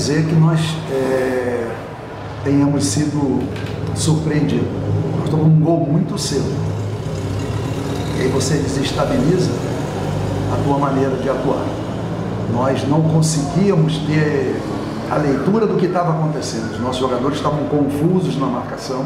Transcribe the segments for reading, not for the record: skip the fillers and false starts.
dizer que nós tenhamos sido surpreendidos. Nós tomamos um gol muito cedo. E aí você desestabiliza a tua maneira de atuar. Nós não conseguíamos ter a leitura do que estava acontecendo. Os nossos jogadores estavam confusos na marcação.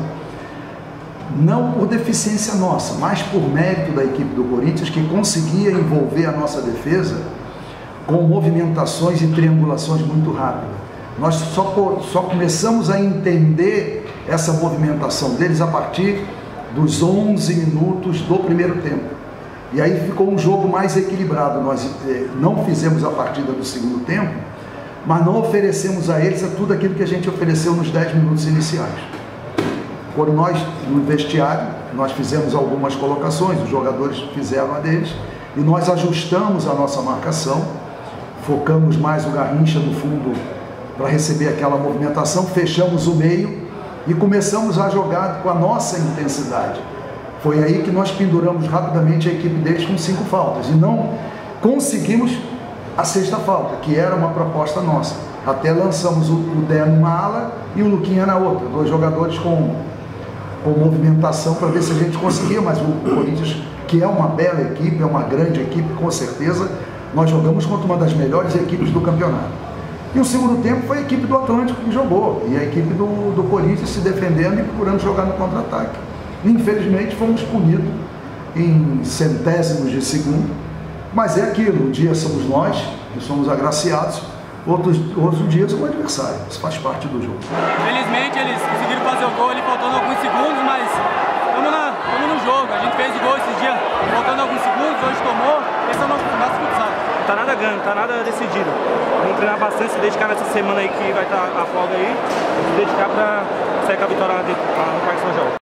Não por deficiência nossa, mas por mérito da equipe do Corinthians, que conseguia envolver a nossa defesa com movimentações e triangulações muito rápidas. Nós só começamos a entender essa movimentação deles a partir dos 11 minutos do primeiro tempo. E aí ficou um jogo mais equilibrado. Nós não fizemos a partida do segundo tempo, mas não oferecemos a eles tudo aquilo que a gente ofereceu nos 10 minutos iniciais. Quando nós, no vestiário, nós fizemos algumas colocações, os jogadores fizeram a deles, e nós ajustamos a nossa marcação, focamos mais o Garrincha no fundo para receber aquela movimentação, fechamos o meio e começamos a jogar com a nossa intensidade. Foi aí que nós penduramos rapidamente a equipe deles com 5 faltas e não conseguimos a 6ª falta, que era uma proposta nossa. Até lançamos o Dé numa ala e o Luquinha na outra, 2 jogadores com movimentação para ver se a gente conseguia, mas o Corinthians, que é uma bela equipe, é uma grande equipe, com certeza, nós jogamos contra uma das melhores equipes do campeonato. E o segundo tempo foi a equipe do Atlântico que jogou, e a equipe do Corinthians se defendendo e procurando jogar no contra-ataque. Infelizmente fomos punidos em centésimos de segundo, mas é aquilo, um dia somos nós, que somos agraciados, outros dias o adversário, isso faz parte do jogo. Felizmente eles conseguiram fazer o gol ali faltando alguns segundos, mas estamos no jogo, a gente fez o gol esses dias faltando alguns segundos, hoje tomou, esse é o nosso futsal. Tá nada ganho, tá nada decidido. Vamos treinar bastante, se dedicar nessa semana aí que vai estar a folga aí, se dedicar para sair com a vitória lá no Parque São João.